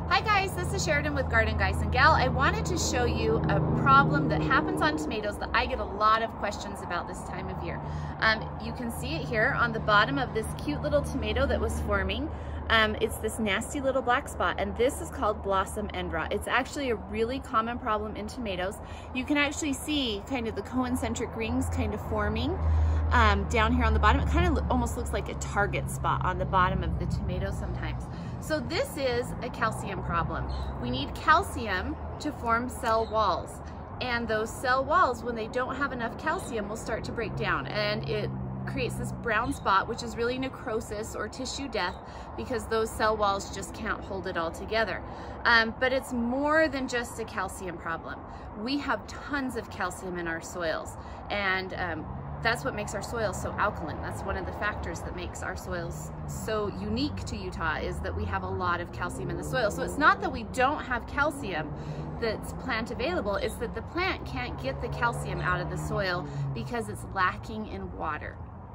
Hi guys, this is Sheridan with Garden Guys and Gal. I wanted to show you a problem that happens on tomatoes that I get a lot of questions about this time of year. You can see it here on the bottom of this cute little tomato that was forming. It's this nasty little black spot, and this is called blossom end rot. It's actually a really common problem in tomatoes. You can actually see kind of the concentric rings kind of forming down here on the bottom. It kind of almost looks like a target spot on the bottom of the tomato sometimes. So this is a calcium problem. We need calcium to form cell walls, and those cell walls, when they don't have enough calcium, will start to break down, and it creates this brown spot, which is really necrosis or tissue death, because those cell walls just can't hold it all together. But it's more than just a calcium problem. We have tons of calcium in our soils, and that's what makes our soils so alkaline. That's one of the factors that makes our soils so unique to Utah, is that we have a lot of calcium in the soil. So it's not that we don't have calcium that's plant available, it's that the plant can't get the calcium out of the soil because it's lacking in water.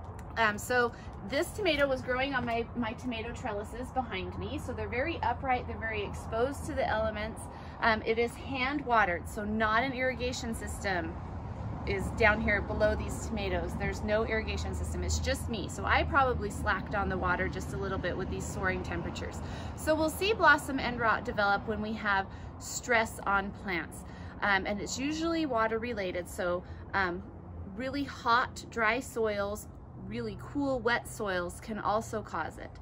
So this tomato was growing on my tomato trellises behind me. So they're very upright, they're very exposed to the elements. It is hand watered, so not an irrigation system is down here below these tomatoes. There's no irrigation system, it's just me. So I probably slacked on the water just a little bit with these soaring temperatures. So we'll see blossom end rot develop when we have stress on plants. And it's usually water related. So really hot, dry soils, really cool, wet soils can also cause it.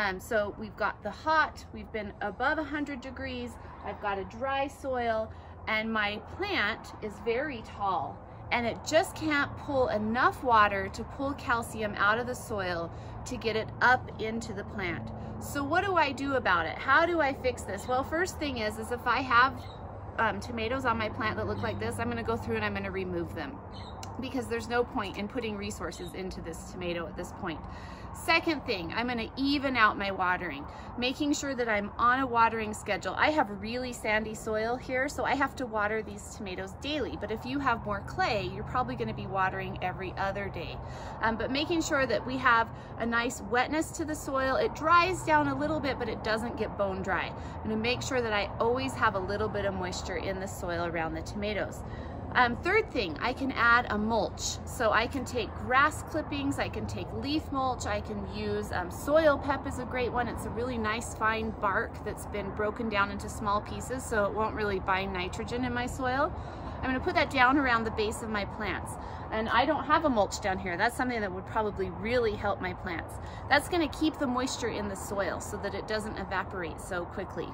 So we've got the hot, we've been above 100 degrees, I've got a dry soil, and my plant is very tall, and it just can't pull enough water to pull calcium out of the soil to get it up into the plant. So what do I do about it? How do I fix this? Well, first thing is if I have tomatoes on my plant that look like this, I'm gonna go through and I'm gonna remove them, because there's no point in putting resources into this tomato at this point. Second thing, I'm gonna even out my watering, making sure that I'm on a watering schedule. I have really sandy soil here, so I have to water these tomatoes daily. But if you have more clay, you're probably gonna be watering every other day. But making sure that we have a nice wetness to the soil. It dries down a little bit, but it doesn't get bone dry. I'm gonna make sure that I always have a little bit of moisture in the soil around the tomatoes. Third thing, I can add a mulch. So I can take grass clippings, I can take leaf mulch, I can use soil pep is a great one. It's a really nice fine bark that's been broken down into small pieces, so it won't really bind nitrogen in my soil. I'm gonna put that down around the base of my plants. And I don't have a mulch down here. That's something that would probably really help my plants. That's gonna keep the moisture in the soil so that it doesn't evaporate so quickly.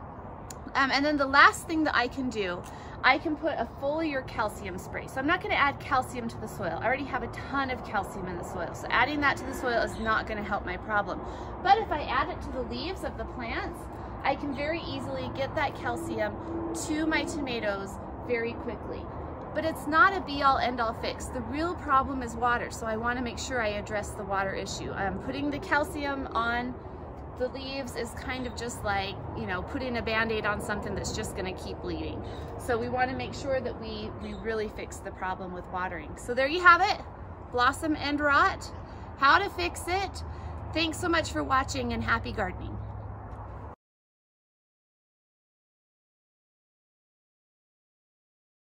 And then the last thing that I can do, I can put a foliar calcium spray. So I'm not going to add calcium to the soil. I already have a ton of calcium in the soil. So adding that to the soil is not going to help my problem. But if I add it to the leaves of the plants, I can very easily get that calcium to my tomatoes very quickly. But it's not a be-all end-all fix. The real problem is water. So I want to make sure I address the water issue. Putting the calcium on the leaves is kind of just like, you know, putting a band-aid on something that's just gonna keep bleeding. So we wanna make sure that we really fix the problem with watering. So there you have it, blossom end rot, how to fix it. Thanks so much for watching, and happy gardening.